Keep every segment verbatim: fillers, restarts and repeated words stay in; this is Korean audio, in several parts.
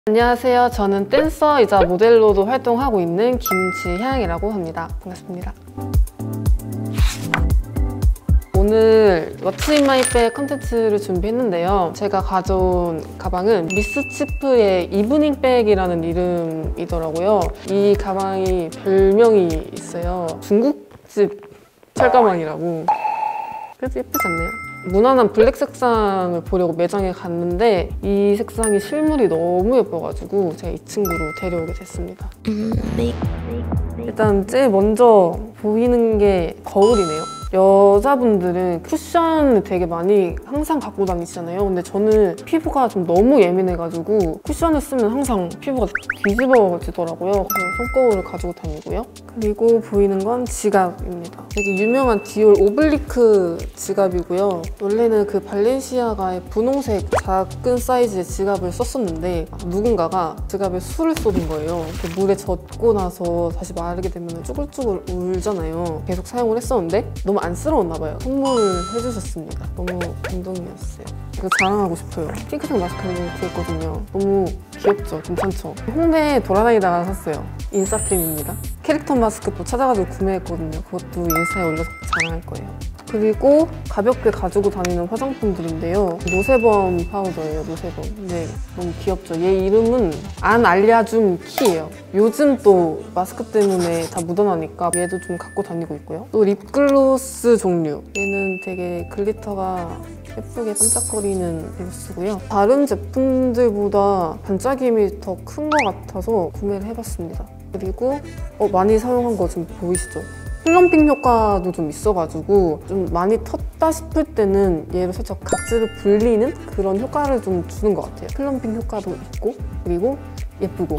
안녕하세요. 저는 댄서이자 모델로도 활동하고 있는 김지향이라고 합니다. 반갑습니다. 오늘 What's in my bag 컨텐츠를 준비했는데요. 제가 가져온 가방은 미스치프의 이브닝 백이라는 이름이더라고요. 이 가방이 별명이 있어요. 중국집 철가방이라고. 그래도 예쁘지 않나요? 무난한 블랙 색상을 보려고 매장에 갔는데 이 색상이 실물이 너무 예뻐가지고 제가 이 친구로 데려오게 됐습니다. 일단 제일 먼저 보이는 게 거울이네요. 여자분들은 쿠션을 되게 많이 항상 갖고 다니시잖아요. 근데 저는 피부가 좀 너무 예민해가지고 쿠션을 쓰면 항상 피부가 뒤집어지더라고요. 그래서 손거울을 가지고 다니고요. 그리고 보이는 건 지갑입니다. 되게 유명한 디올 오블리크 지갑이고요. 원래는 그 발렌시아가의 분홍색 작은 사이즈의 지갑을 썼었는데 누군가가 지갑에 술을 쏟은 거예요. 물에 젖고 나서 다시 마르게 되면 쭈글쭈글 울잖아요. 계속 사용을 했었는데 너무 안쓰러웠나 봐요. 선물을 해주셨습니다. 너무 감동이었어요. 이거 자랑하고 싶어요. 핑크색 마스크를 구했거든요. 너무 귀엽죠? 괜찮죠? 홍대에 돌아다니다가 샀어요. 인싸템입니다. 캐릭터 마스크도 찾아가지고 구매했거든요. 그것도 인스타에 올려서 자랑할 거예요. 그리고 가볍게 가지고 다니는 화장품들인데요. 노세범 파우더예요. 노세범. 네, 너무 귀엽죠? 얘 이름은 안 알려준 키예요. 요즘 또 마스크 때문에 다 묻어나니까 얘도 좀 갖고 다니고 있고요. 또 립글로스 종류. 얘는 되게 글리터가 예쁘게 반짝거리는 글로스고요. 다른 제품들보다 반짝임이 더 큰 것 같아서 구매를 해봤습니다. 그리고 어, 많이 사용한 거 좀 보이시죠? 플럼핑 효과도 좀 있어가지고 좀 많이 텄다 싶을 때는 얘를 살짝 각질을 불리는 그런 효과를 좀 주는 것 같아요. 플럼핑 효과도 있고 그리고 예쁘고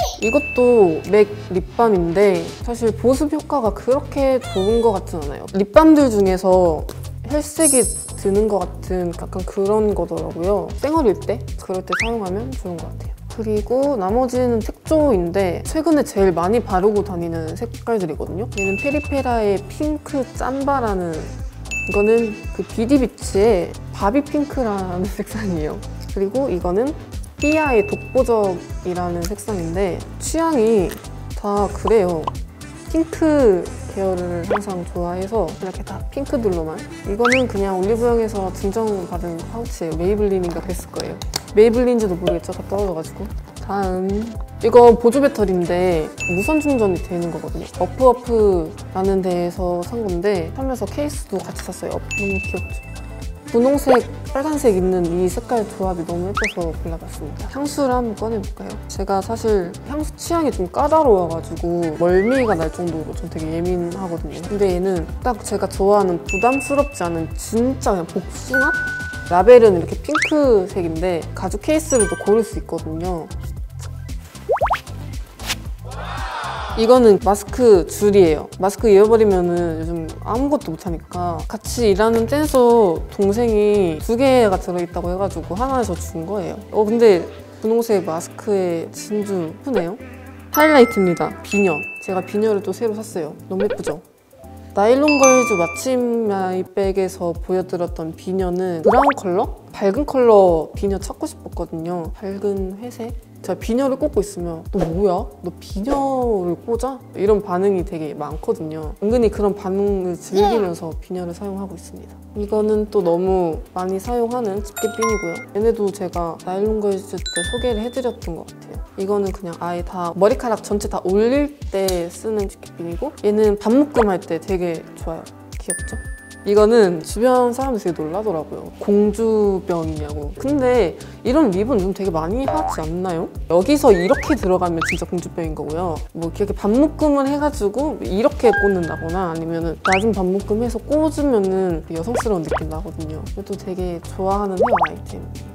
이것도 맥 립밤인데 사실 보습 효과가 그렇게 좋은 것 같진 않아요. 립밤들 중에서 혈색이 드는 것 같은 약간 그런 거더라고요. 쌩얼일 때 그럴 때 사용하면 좋은 것 같아요. 그리고 나머지는 색조인데 최근에 제일 많이 바르고 다니는 색깔들이거든요. 얘는 페리페라의 핑크 짬바라는 이거는 그 비디비치의 바비 핑크라는 색상이에요. 그리고 이거는 삐아의 독보적이라는 색상인데 취향이 다 그래요. 핑크 계열을 항상 좋아해서 이렇게 다 핑크들로만. 이거는 그냥 올리브영에서 증정받은 파우치예요. 메이블린인가 그랬을 거예요. 메이블린인지도 모르겠죠. 다 떨어져가지고. 다음 이거 보조 배터리인데 무선 충전이 되는 거거든요. 어프어프라는 데에서 산 건데 살면서 케이스도 같이 샀어요. 너무 귀엽죠? 분홍색, 빨간색 있는 이 색깔 조합이 너무 예뻐서 골라봤습니다. 향수를 한번 꺼내볼까요? 제가 사실 향수 취향이 좀 까다로워가지고 멀미가 날 정도로 좀 되게 예민하거든요. 근데 얘는 딱 제가 좋아하는 부담스럽지 않은 진짜 그냥 복숭아? 라벨은 이렇게 핑크색인데 가죽 케이스로도 고를 수 있거든요. 이거는 마스크 줄이에요. 마스크 잃어버리면은 요즘 아무것도 못하니까 같이 일하는 댄서 동생이 두 개가 들어있다고 해가지고 하나에서 준 거예요. 어 근데 분홍색 마스크에 진주 예쁘네요. 하이라이트입니다. 비녀. 제가 비녀를 또 새로 샀어요. 너무 예쁘죠? 나일론걸즈 What's in my bag에서 보여드렸던 비녀는 브라운 컬러? 밝은 컬러 비녀 찾고 싶었거든요. 밝은 회색? 제가 비녀를 꽂고 있으면 너 뭐야? 너 비녀를 꽂아? 이런 반응이 되게 많거든요. 은근히 그런 반응을 즐기면서 비녀를 사용하고 있습니다. 이거는 또 너무 많이 사용하는 집게핀이고요. 얘네도 제가 나일론걸즈 때 소개를 해드렸던 것 같아요. 이거는 그냥 아예 다 머리카락 전체 다 올릴 때 쓰는 집게핀이고 얘는 반묶음 할 때 되게 좋아요. 귀엽죠? 이거는 주변 사람들이 되게 놀라더라고요. 공주병이냐고. 근데 이런 립은 좀 되게 많이 하지 않나요? 여기서 이렇게 들어가면 진짜 공주병인 거고요. 뭐 이렇게 반묶음을 해가지고 이렇게 꽂는다거나 아니면 낮은 반묶음 해서 꽂으면은 여성스러운 느낌 나거든요. 이것도 되게 좋아하는 헤어 아이템이에요.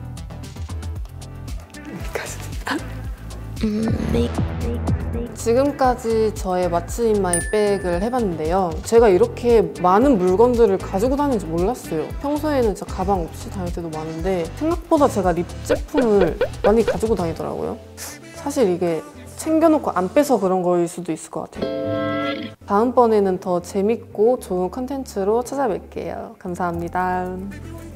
지금까지 저의 What's in my bag을 해봤는데요. 제가 이렇게 많은 물건들을 가지고 다니는지 몰랐어요. 평소에는 진짜 가방 없이 다닐 때도 많은데 생각보다 제가 립 제품을 많이 가지고 다니더라고요. 사실 이게 챙겨놓고 안 빼서 그런 거일 수도 있을 것 같아요. 다음번에는 더 재밌고 좋은 컨텐츠로 찾아뵐게요. 감사합니다.